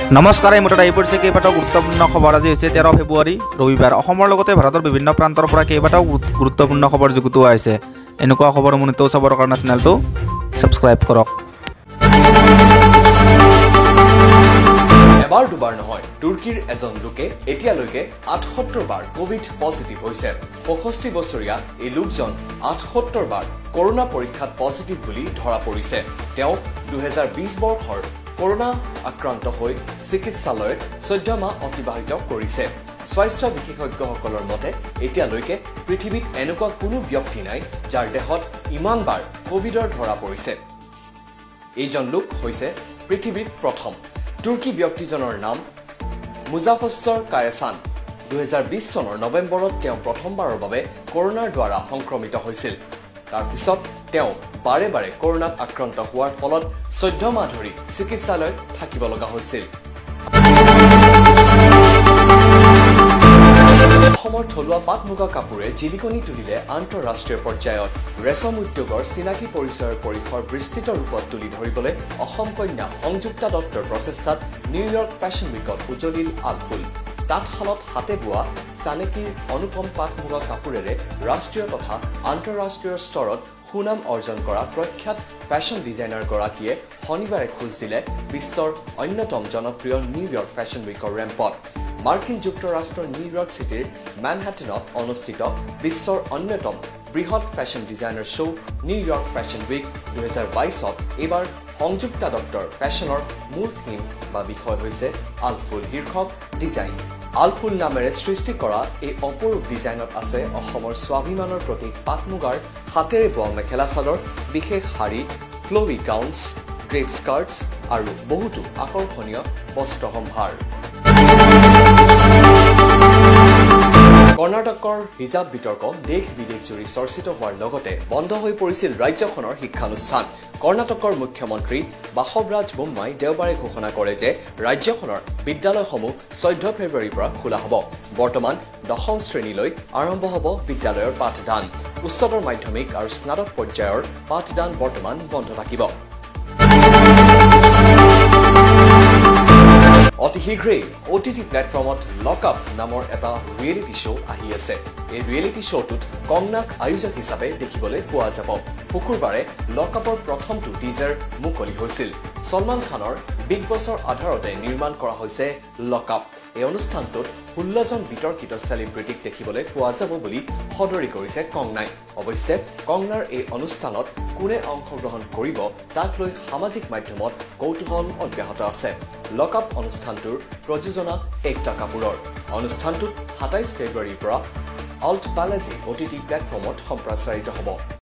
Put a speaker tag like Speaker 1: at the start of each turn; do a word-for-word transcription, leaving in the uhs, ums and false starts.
Speaker 1: নমস্কাৰ এই মুঠতে আহি পৰিছে কেইবাটাও গুৰুত্বপূৰ্ণ খবৰ আজি হৈছে তেৰ ফেব্ৰুৱাৰী ৰবিবাৰ অসমৰ লগতে ভাৰতৰ বিভিন্ন প্ৰান্তৰ পৰা কেইবাটাও গুৰুত্বপূৰ্ণ খবৰ যুগুতোৱা হৈছে এনেকুৱা খবৰ মনিটৰ চাবৰ কাৰণে চেনেলটো সাবস্ক্ৰাইব কৰক
Speaker 2: এবাৰ দুবাৰ নহয় তুৰ্কীৰ এজন লোকে এতিয়ালৈকে আঠসত্তৰ বাৰ কোভিড পজিটিভ হৈছে পঁয়ষষ্ঠি বছৰীয়া এই লোকজন আঠসত্তৰ বাৰ কৰোনা পৰীক্ষাত পজিটিভ বুলি ধৰা পৰিছে তেওঁ দুই হাজাৰ বিশ বৰ্ষৰ কৰোনা আক্ৰান্ত হৈ চিকিৎসালয়ত চৈধ্য মাহ অতিবাহিত কৰিছে স্বাস্থ্য বিশেষজ্ঞসকলৰ মতে এতিয়ালৈকে পৃথিৱীত এনেকুৱা কোনো ব্যক্তি নাই যাৰ দেহত ইমান বাৰ কোভিডৰ ধৰা পৰিছে এইজন লোক হৈছে পৃথিৱীৰ প্ৰথম তুৰ্কী ব্যক্তিজনৰ নাম মুজাফফৰ কায়াসান দুই হাজাৰ বিশ চনৰ নৱেম্বৰত তেওঁ প্ৰথমবাৰৰ বাবে কৰোনাৰ দ্বাৰা সংক্ৰমিত হৈছিল তাৰ পিছত তেওঁ বাৰে বাৰে কৰোনাত আক্ৰান্ত হোৱাৰ ফলত চৈধ্য মাহ ধৰি চিকিৎসালয়ত থাকিব লগা হৈছিল অসমৰ থলুৱা পাট মুগা কাপোৰে জিলিকনি তুলিলে আন্তঃৰাষ্ট্ৰীয় পৰ্যায়ত ৰেচম উদ্যোগৰ চিনাকি পৰিচয়ৰ পৰিসৰ বিস্তৃত ৰূপত তুলি ধৰিবলৈ অসম কন্যা সংযুক্তা দত্তৰ প্ৰচেষ্টাত নিউয়ৰ্ক ফেশ্বন উইকত উজলিল আলফুল তাঁতশালত হাতে বোৱা চানেকিৰ অনুপম পাট মুগা কাপোৰেৰে ৰাষ্ট্ৰীয় তথা আন্তঃৰাষ্ট্ৰীয় স্তৰত সুনাম অৰ্জন কৰা প্ৰখ্যাত ফেশ্বন ডিজাইনাৰ গৰাকীয়ে শনিবাৰে খোজ দিলে বিশ্বৰ অন্যতম জনপ্ৰিয় নিউয়ৰ্ক ফেশ্বন উইকৰ ৰেম্পত মাৰ্কিন যুক্তৰাষ্ট্ৰৰ নিউয়ৰ্ক চিটিৰ মেনহাটনত অনুষ্ঠিত বিশ্বৰ অন্যতম বৃহৎ fashion designer show' New York fashion week দুই হাজাৰ বাইছত এইবাৰ সংযুক্তা দত্তৰ ফেশ্বনৰ মূল থিম বা বিষয় হৈছে আলফুল শীৰ্ষক ডিজাইন আলফুল নামেৰে সৃষ্টি কৰা এই অপৰূপ ডিজাইনত আছে অসমৰ স্বাভিমানৰ প্ৰতীক পাট মুগাৰ হাতেৰে বোৱা মেখেলা চাদৰ বিশেষ শাৰী ফ্ল'ৱি গাউনছ ড্ৰেপ স্কাৰ্টছ আৰু বহুতো আকৰ্ষণীয় বস্ত্ৰ সম্ভাৰ কৰ্ণাটকৰ হিজাব বিতৰ্ক দেশ বিদেশ জুৰি চৰ্চিত হোৱাৰ লগতে বন্ধ হৈ পৰিছিল ৰাজ্যখনৰ শিক্ষানুষ্ঠান কৰ্ণাটকৰ মুখ্যমন্ত্ৰী বাসৱৰাজ বোম্মাই দেওবাৰে ঘোষণা কৰে যে ৰাজ্যখনৰ বিদ্যালয়সমূহ চৈধ্য ফেব্ৰুৱাৰীৰ পৰা খোলা হ'ব বৰ্তমান দশম শ্ৰেণীলৈ আৰম্ভ হ'ব বিদ্যালয়ৰ পাঠদান উচ্চতৰ মাধ্যমিক আৰু স্নাতক পৰ্যায়ৰ পাঠদান বৰ্তমান বন্ধ থাকিব অতি শীঘ্ৰেই অ' টি টি প্লেটফৰ্মত লক আপ নামৰ এটা ৰিয়েলিটি শ্ব' আহি আছে এই ৰিয়েলিটি শ্ব'টোত কংনাক আয়োজক হিচাপে দেখিবলৈ পোৱা যাব শুকুৰবাৰে লক আপৰ প্ৰথমটো টিজাৰ মুকলি হৈছিল সলমান খানৰ বিগ বছৰ আধাৰতে নিৰ্মাণ কৰা হৈছে লক আপ এই অনুষ্ঠানটোত ষোল্লজন বিতৰ্কিত চেলিব্ৰিটিক দেখিবলৈ পোৱা যাব বুলি সদৰি কৰিছে কংনাই অৱশ্যে কংনাৰ এই অনুষ্ঠানত কোনে অংশগ্ৰহণ কৰিব তাক লৈ সামাজিক মাধ্যমত কৌতূহল অব্যাহত আছে লক আপ অনুষ্ঠানটোৰ প্ৰযোজনা একতা কাপুৰৰ অনুষ্ঠানটোত সাতাইছ ফেব্ৰুৱাৰীৰ পৰা ALT Balaji O' T T প্লেটফৰ্মত সম্প্ৰচাৰিত হ'ব